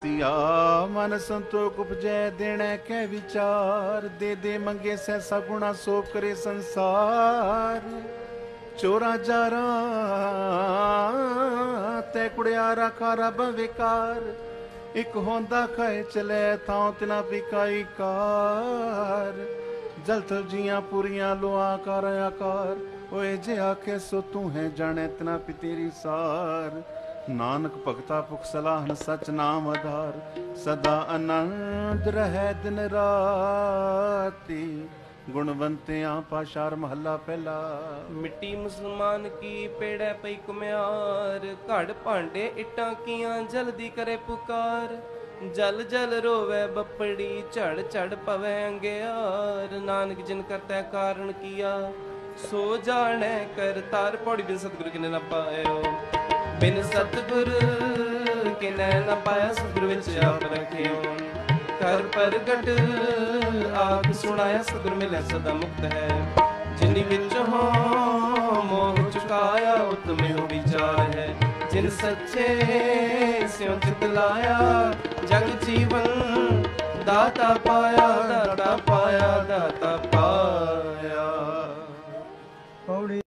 सिया मन संतोख उपजै देने कै विचार, दे दे मंगे सहसा गुणा सोप करे संसार। चोरा जारा तै कुड़ियारा खारा बविकार, एक होंदा खाए चले थां तिना बिकाई कार। जल थल जियां पुरियां लो आकार आकार, ओए जे आखे सो तू है जाने तना पितेरी सार। नानक भगता पुख सलाहन सच नाम आधार, सदा आनंद रहे दिन राती। गुणवंतियां पाशार महला पहला। मिट्टी मुसलमान की पेड़े पई कुम्यार, घड़ भांडे इट्टां कीआं जल्दी करे पुकार। जल जल रोवे बपड़ी, झड़ झड़ पवे अंगियार। नानक जिन करतै कारण किया, सो जाने करतार। पौड़ी बिन सतगुरु किने न पायो, बिन सतगुर किने न पाया। सतगुर विच आप रखियो, कर प्रगट आख सुनाया। सतगुर मिले सदा मुक्त है, जिनि विच हो मोह चुकाया। उत्तम हो विचार है, जिन सच्चे स्यों चित लाया। जग जीवन दाता पाया, दाता पाया, दाता पाया।